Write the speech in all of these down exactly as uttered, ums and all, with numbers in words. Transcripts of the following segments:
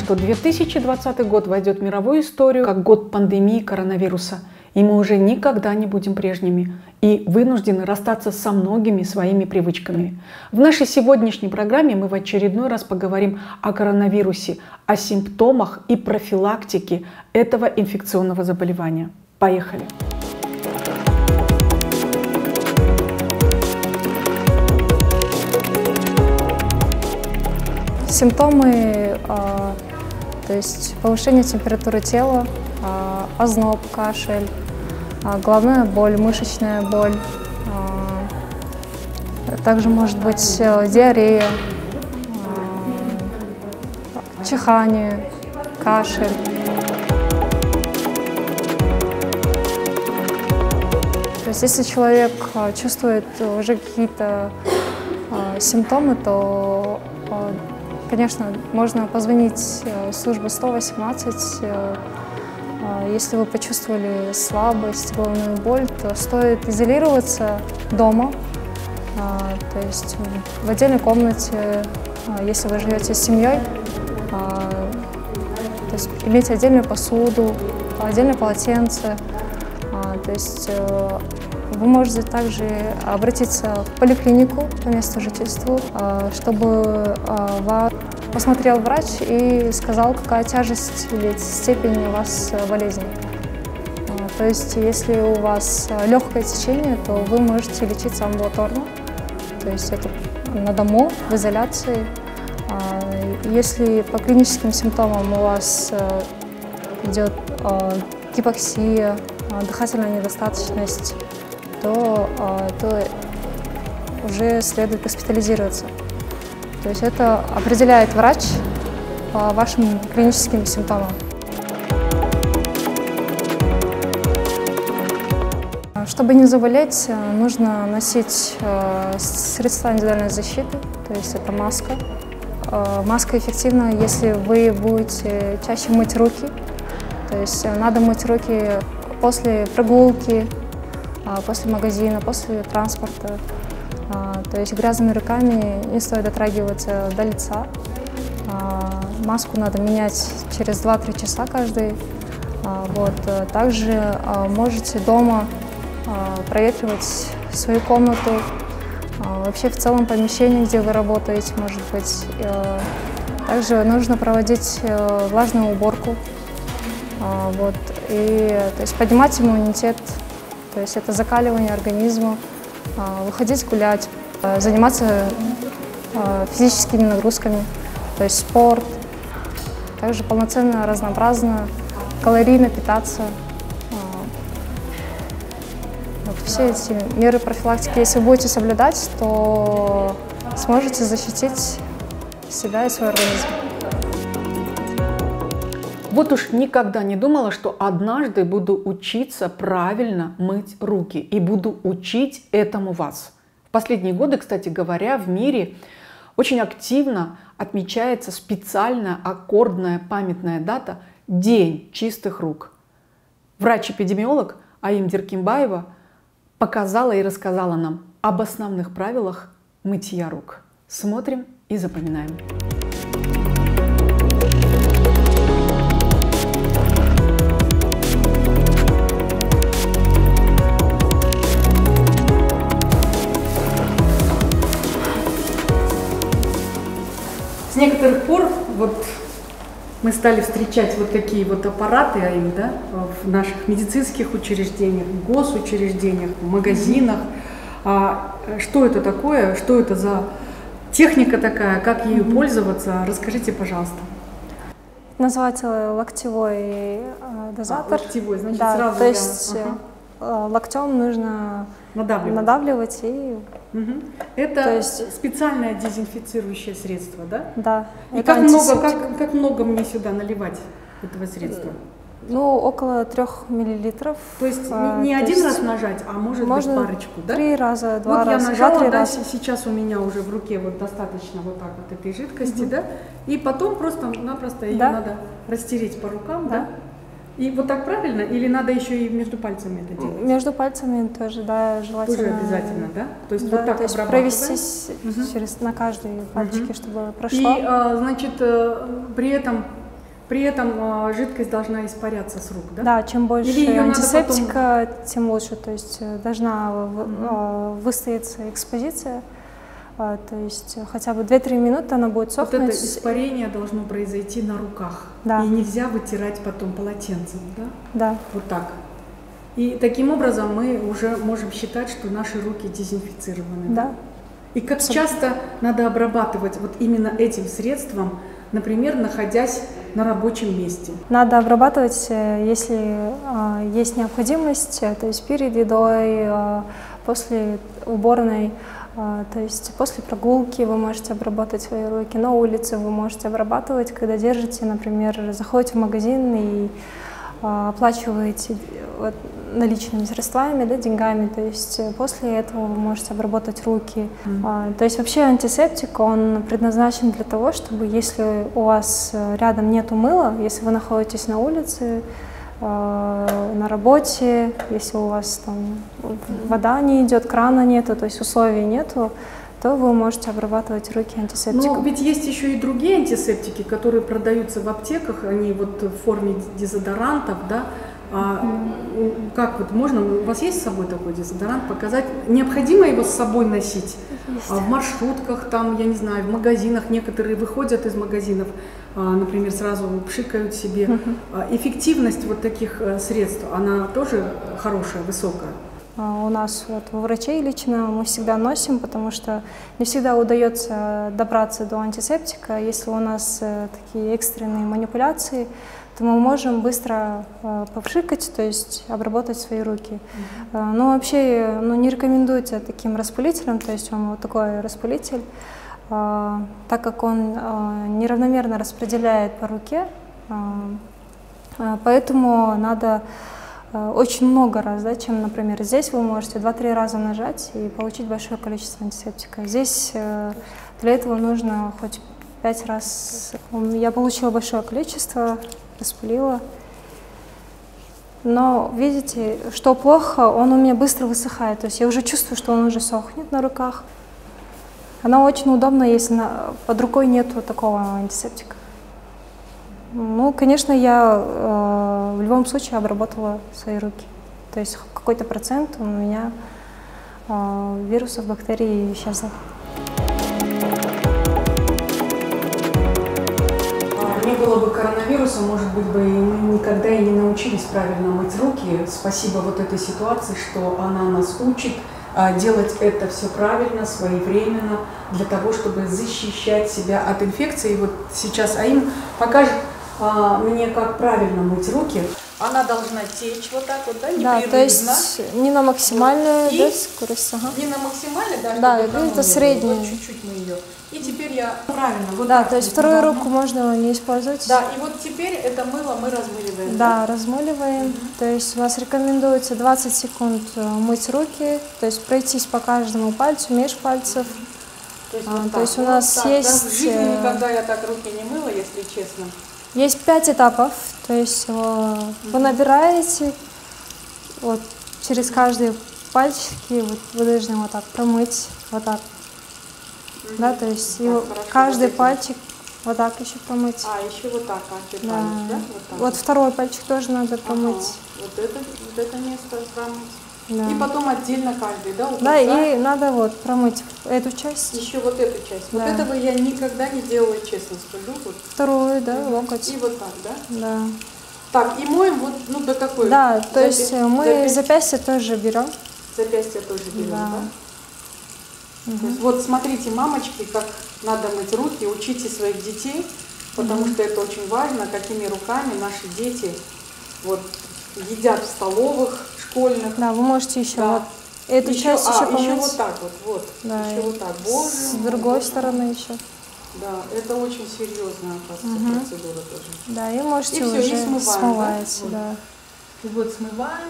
что две тысячи двадцатый год войдет в мировую историю как год пандемии коронавируса, и мы уже никогда не будем прежними и вынуждены расстаться со многими своими привычками. В нашей сегодняшней программе мы в очередной раз поговорим о коронавирусе, о симптомах и профилактике этого инфекционного заболевания. Поехали! Симптомы, а, то есть повышение температуры тела, а, озноб, кашель, а, головная боль, мышечная боль, а, также может быть а, диарея, а, чихание, кашель. То есть если человек а, чувствует уже какие-то а, симптомы, то а, конечно, можно позвонить в службу сто восемнадцать. Если вы почувствовали слабость, головную боль, то стоит изолироваться дома, то есть в отдельной комнате, если вы живете с семьей, то есть иметь отдельную посуду, отдельное полотенце. То есть вы можете также обратиться в поликлинику по месту жительства, чтобы вас посмотрел врач и сказал, какая тяжесть или степень у вас болезни. То есть, если у вас легкое течение, то вы можете лечиться амбулаторно, то есть это на дому, в изоляции. Если по клиническим симптомам у вас идет гипоксия, дыхательная недостаточность, то, то уже следует госпитализироваться. То есть это определяет врач по вашим клиническим симптомам. Чтобы не заболеть, нужно носить средства индивидуальной защиты, то есть это маска. Маска эффективна, если вы будете чаще мыть руки, то есть надо мыть руки после прогулки, после магазина, после транспорта. То есть грязными руками не стоит дотрагиваться до лица. Маску надо менять через два-три часа каждый. Вот. Также можете дома проветривать свою комнату, вообще в целом помещение, где вы работаете, может быть. Также нужно проводить влажную уборку. Вот. И, то есть поднимать иммунитет, то есть это закаливание организма, выходить гулять, заниматься физическими нагрузками, то есть спорт, также полноценно, разнообразно, калорийно питаться. Вот все эти меры профилактики, если вы будете соблюдать, то сможете защитить себя и свой организм. Вот уж никогда не думала, что однажды буду учиться правильно мыть руки и буду учить этому вас. В последние годы, кстати говоря, в мире очень активно отмечается специальная аккордная памятная дата «День чистых рук». Врач-эпидемиолог Аим Деркимбаева показала и рассказала нам об основных правилах мытья рук. Смотрим и запоминаем. С некоторых пор вот мы стали встречать вот такие вот аппараты АИМ, да, в наших медицинских учреждениях, госучреждениях, в магазинах. А что это такое, что это за техника такая, как ею пользоваться? Расскажите, пожалуйста. Называется локтевой дозатор. А, локтевой, значит, да, сразу то я... есть ага. локтем нужно надавливать, надавливать и... Угу. Это то есть... специальное дезинфицирующее средство, да? Да. И как много, как, как много мне сюда наливать этого средства? Ну, около трех миллилитров. То есть а, не, не один есть раз нажать, а может можно быть парочку, да? Три раза, два вот раза, я нажала, два-три да, раза. Сейчас у меня уже в руке вот достаточно вот так вот этой жидкости, Угу. да? И потом просто-напросто ее да. надо растереть по рукам, да? да? И вот так правильно? Или надо еще и между пальцами это делать? Между пальцами тоже, да, желательно. Тоже обязательно, да? То есть да, вот так то есть провестись угу. через, на каждой пальчике, угу. чтобы прошло. И, а, значит, при этом При этом жидкость должна испаряться с рук, да? Да, чем больше антисептика, потом... тем лучше. То есть должна mm-hmm. выстояться экспозиция. То есть хотя бы две-три минуты она будет сохнуть. Вот это испарение должно произойти на руках. Да. И нельзя вытирать потом полотенцем, да? Да. Вот так. И таким образом мы уже можем считать, что наши руки дезинфицированы. Да. И как часто надо обрабатывать вот именно этим средством, например, находясь на рабочем месте? Надо обрабатывать, если э, есть необходимость, то есть перед едой, э, после уборной, э, то есть после прогулки вы можете обрабатывать свои руки, на улице вы можете обрабатывать, когда держите, например, заходите в магазин и э, оплачиваете вот, наличными средствами, да, деньгами, то есть после этого вы можете обработать руки. Mm. А, то есть вообще антисептик, он предназначен для того, чтобы если у вас рядом нету мыла, если вы находитесь на улице, э, на работе, если у вас там вода не идет, крана нету, то есть условий нету, то вы можете обрабатывать руки антисептиком. Но ведь есть еще и другие антисептики, которые продаются в аптеках, они вот в форме дезодорантов, да? А mm. как вот можно, у вас есть с собой такой дезодорант, показать? Необходимо его с собой носить? А в маршрутках, там, я не знаю, в магазинах, некоторые выходят из магазинов, например, сразу пшикают себе. Mm-hmm. Эффективность вот таких средств, она тоже хорошая, высокая? У нас вот у врачей лично мы всегда носим, потому что не всегда удается добраться до антисептика. Если у нас такие экстренные манипуляции, то мы можем быстро э, попшикать, то есть обработать свои руки. Mm-hmm. Но вообще ну, не рекомендуется таким распылителем, то есть он вот такой распылитель, э, так как он э, неравномерно распределяет по руке, э, э, поэтому надо э, очень много раз, да, чем, например, здесь вы можете два-три раза нажать и получить большое количество антисептика. Здесь э, для этого нужно хоть пять раз. Я получила большое количество, распылила. Но видите, что плохо, он у меня быстро высыхает. То есть я уже чувствую, что он уже сохнет на руках. Она очень удобна, если на, под рукой нету такого антисептика. Ну, конечно, я э, в любом случае обработала свои руки. То есть какой-то процент у меня э, вирусов, бактерий исчезло. Не было бы коронавируса, может быть, бы мы никогда и не научились правильно мыть руки. Спасибо вот этой ситуации, что она нас учит делать это все правильно, своевременно, для того, чтобы защищать себя от инфекции. И вот сейчас Аим покажет а, мне, как правильно мыть руки. Она должна течь вот так вот, да, непрерывно. Да, то есть не на максимальную, вот, да, скорость. Ага. Не на максимальную, да, да, это средняя. Вот чуть-чуть мы ее. И теперь я правильно. Вот да, то есть вторую руку должна. Можно не использовать. Да, и вот теперь это мыло мы размыливаем. Да, да? размыливаем. Угу. То есть у нас рекомендуется двадцать секунд мыть руки, то есть пройтись по каждому пальцу, меж пальцев. То есть, а, вот то есть у вот нас так, есть... Да, в жизни никогда я так руки не мыла, если честно. Есть пять этапов, то есть угу. вы набираете вот через каждые пальчики, вот, вы должны вот так промыть, вот так. Да, то есть его, каждый пальчик вот так еще промыть. А, еще вот так, каждый да. палец, да? Вот, так. Вот второй пальчик тоже надо промыть. Ага. Вот, это, вот это место промыть. Да. И потом отдельно каждый, да? Вот, да, и надо вот промыть эту часть. Еще вот эту часть. Да. Вот этого я никогда не делала, честно скажу. Вот. Вторую, да, угу. локоть. И вот так, да? Да. Так, и моем вот, ну, до какой? Да, то Запя... есть мы запястье, запястье тоже берем. Запястье тоже берем, да? да? Угу. Вот смотрите, мамочки, как надо мыть руки, учите своих детей, потому угу. что это очень важно, какими руками наши дети вот, едят в столовых школьных. Да, вы можете еще да. вот эту еще, часть а, еще помыть. еще вот так вот, вот. Да, еще вот так. Боже, с другой Боже. стороны еще. Да, это очень серьезная, оказывается, угу. процедура тоже. Да, и можете и уже все, и смываем, смываете, да? да. Вот. вот смываем.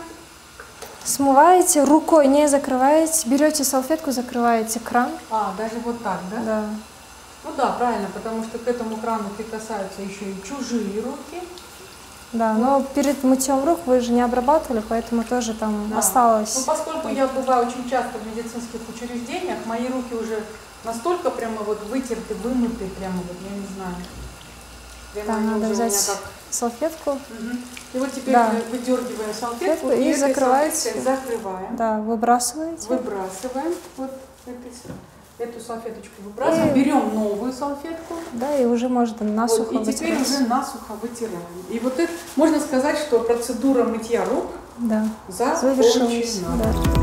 Смываете, рукой не закрываете, берете салфетку, закрываете кран. А, даже вот так, да? Да. Ну да, правильно, потому что к этому крану прикасаются еще и чужие руки. Да, но перед мытьем рук вы же не обрабатывали, поэтому тоже там да. осталось. Ну, поскольку я бываю очень часто в медицинских учреждениях, мои руки уже настолько прямо вот вытерты, вымыты, прямо вот, я не знаю. Длина Да, они надо уже у взять меня как... салфетку. Угу. И вот теперь Да. мы выдергиваем салфетку И и, этой закрываете. салфеткой закрываем. Да, выбрасываете. Выбрасываем вот этой, эту салфеточку выбрасываем, и... берем новую салфетку. Да, и уже можно насухо вот, и теперь вытирать. уже насухо вытираем. И вот это можно сказать, что процедура мытья рук да. закончена. Да.